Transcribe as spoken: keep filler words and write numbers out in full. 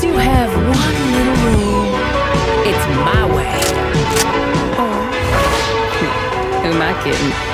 do have one little rule. It's my way. Oh, who am I kidding?